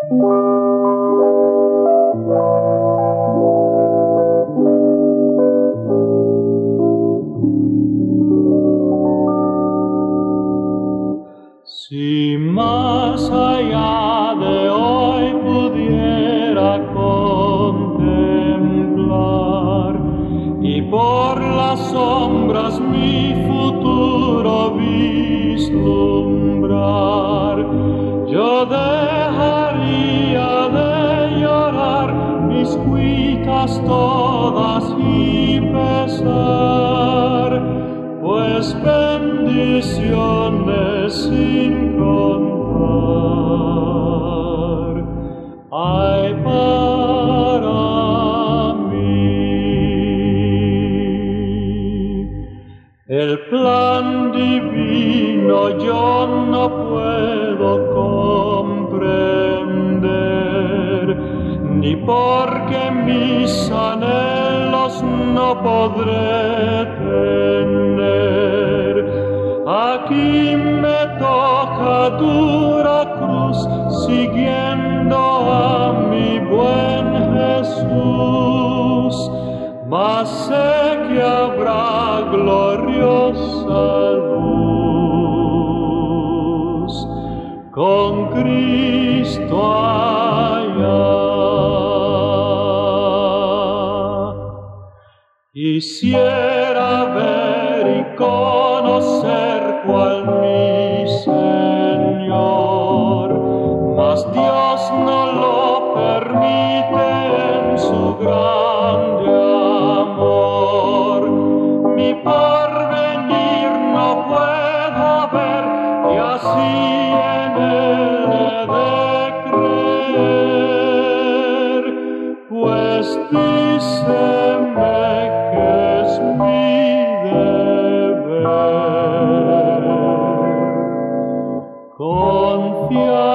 Si más allá de hoy pudiera contemplar y por las sombras mi futuro vislumbrar, yo dejaría de llorar mis cuitas todas y pesar, pues bendiciones sin contar hay para mí. El plan divino yo no puedo comprender, ni porque mis anhelos no podré tener. Aquí me toca dura cruz, siguiendo a mi buen Jesús, mas sé que habrá gloriosa luz con Cristo allá. Quisiera ver y conocer cual mi Señor, mas Dios no lo permite en su grande amor. Mi porvenir no puedo ver y así en él he de creer, pues díceme que es mi deber confiar